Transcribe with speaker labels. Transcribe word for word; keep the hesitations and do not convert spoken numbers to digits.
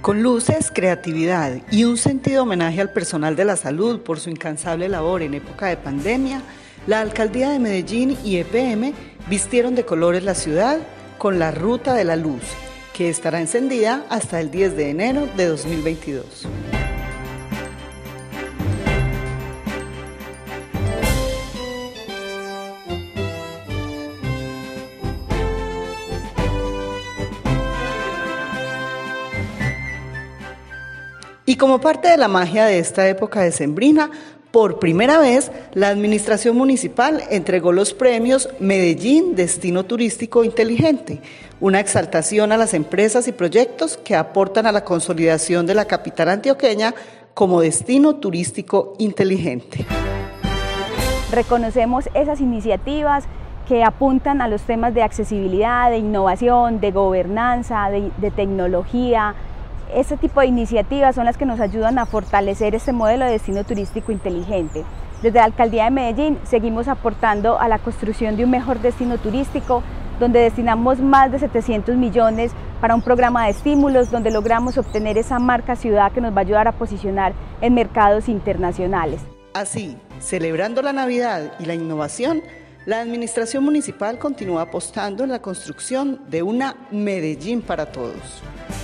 Speaker 1: Con luces, creatividad y un sentido homenaje al personal de la salud por su incansable labor en época de pandemia, la Alcaldía de Medellín y E P M vistieron de colores la ciudad con la Ruta de la Luz, que estará encendida hasta el diez de enero de dos mil veintidós. Y como parte de la magia de esta época decembrina, por primera vez, la Administración Municipal entregó los premios Medellín Destino Turístico Inteligente, una exaltación a las empresas y proyectos que aportan a la consolidación de la capital antioqueña como destino turístico inteligente.
Speaker 2: Reconocemos esas iniciativas que apuntan a los temas de accesibilidad, de innovación, de gobernanza, de, de tecnología. Este tipo de iniciativas son las que nos ayudan a fortalecer este modelo de destino turístico inteligente. Desde la Alcaldía de Medellín seguimos aportando a la construcción de un mejor destino turístico, donde destinamos más de setecientos millones para un programa de estímulos, donde logramos obtener esa marca ciudad que nos va a ayudar a posicionar en mercados internacionales.
Speaker 1: Así, celebrando la Navidad y la innovación, la Administración Municipal continúa apostando en la construcción de una Medellín para todos.